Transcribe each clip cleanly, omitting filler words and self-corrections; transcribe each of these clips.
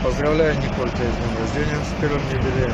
Поздравляю, Николь, тебя с днем рождения, с первым юбилеем.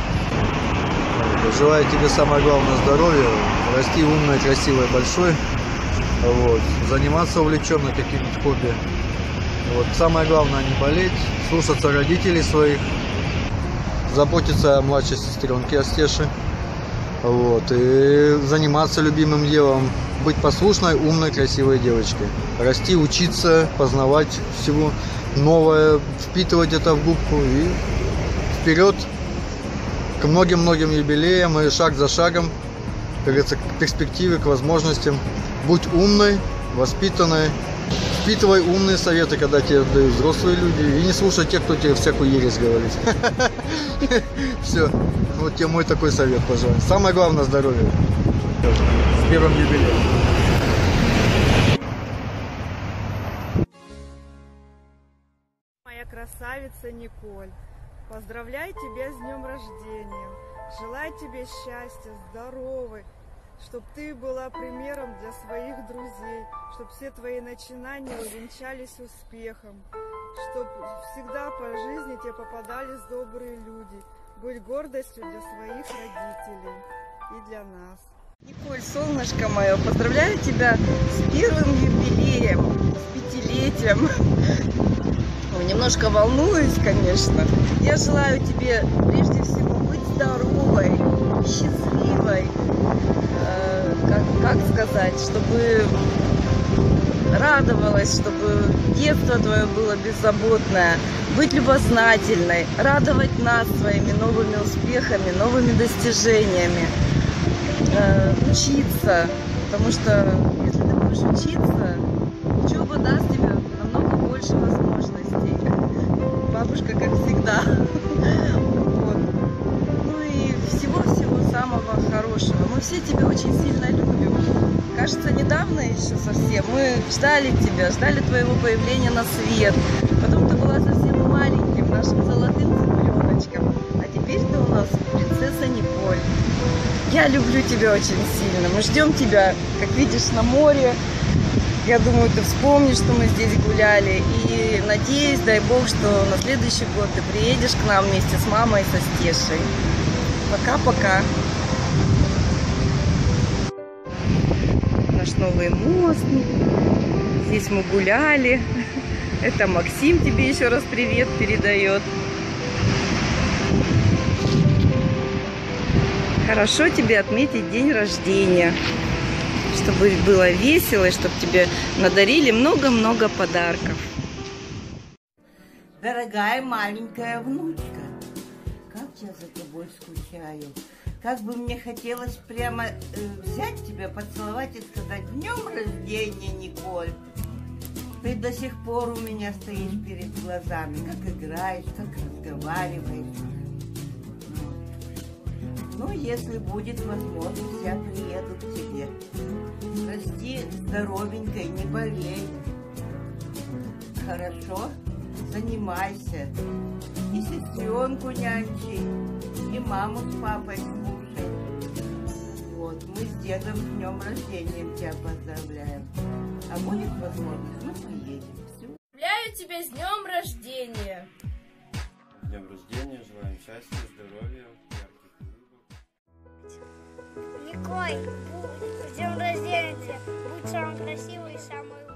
Желаю тебе самое главное здоровья, расти умной, красивой, большой. Вот. Заниматься увлеченно каким-нибудь хобби. Вот. Самое главное не болеть, слушаться родителей своих, заботиться о младшей сестренке Астеше. Вот. И заниматься любимым делом, быть послушной, умной, красивой девочкой. Расти, учиться, познавать всего новое, впитывать это в губку и вперед к многим-многим юбилеям и шаг за шагом, как говорится, к перспективе, к возможностям. Будь умной, воспитанной, впитывай умные советы, когда тебе дают взрослые люди, и не слушай тех, кто тебе всякую ересь говорит. Все, вот тебе мой такой совет, пожалуйста. Самое главное — здоровье. С первым юбилеем. Моя красавица Николь, поздравляю тебя с днем рождения. Желаю тебе счастья, здоровья, чтобы ты была примером для своих друзей, чтобы все твои начинания увенчались успехом, чтобы всегда по жизни тебе попадались добрые люди. Будь гордостью для своих родителей и для нас. Николь, солнышко мое, поздравляю тебя с первым юбилеем, с 5-летием. Немножко волнуюсь, конечно. Я желаю тебе прежде всего быть здоровой, счастливой, как сказать, чтобы радовалась, чтобы детство твое было беззаботное, быть любознательной, радовать нас своими новыми успехами, новыми достижениями, учиться, потому что если ты будешь учиться, учеба даст тебе намного больше возможностей. Бабушка, как всегда. Вот. Ну и всего-всего самого хорошего. Мы все тебя очень сильно любим. Кажется, недавно еще совсем мы ждали тебя, ждали твоего появления на свет. Потом ты была совсем маленьким, нашим золотым цыпленочком. А теперь ты у нас принцесса Николь. Я люблю тебя очень сильно. Мы ждем тебя, как видишь, на море. Я думаю, ты вспомнишь, что мы здесь гуляли. И надеюсь, дай бог, что на следующий год ты приедешь к нам вместе с мамой и со Стешей. Пока-пока. Наш новый мост. Здесь мы гуляли. Это Максим тебе еще раз привет передает. Хорошо тебе отметить день рождения. Чтобы было весело, и чтобы тебе надарили много-много подарков. Дорогая маленькая внучка, как я за тобой скучаю. Как бы мне хотелось прямо взять тебя, поцеловать и сказать: с днем рождения, Николь. Ты до сих пор у меня стоишь перед глазами, как играешь, как разговариваешь. Ну, если будет возможность, я приеду к тебе. Расти здоровенькой, не болей. Хорошо? Занимайся. И сестренку нянчи, и маму с папой слушай. Вот, мы с дедом с днем рождения тебя поздравляем. А будет возможность, мы приедем. Все. Поздравляю тебя с днем рождения! С днем рождения, желаем счастья, здоровья. Николь, с днем рождения! Будь самой красивой и самой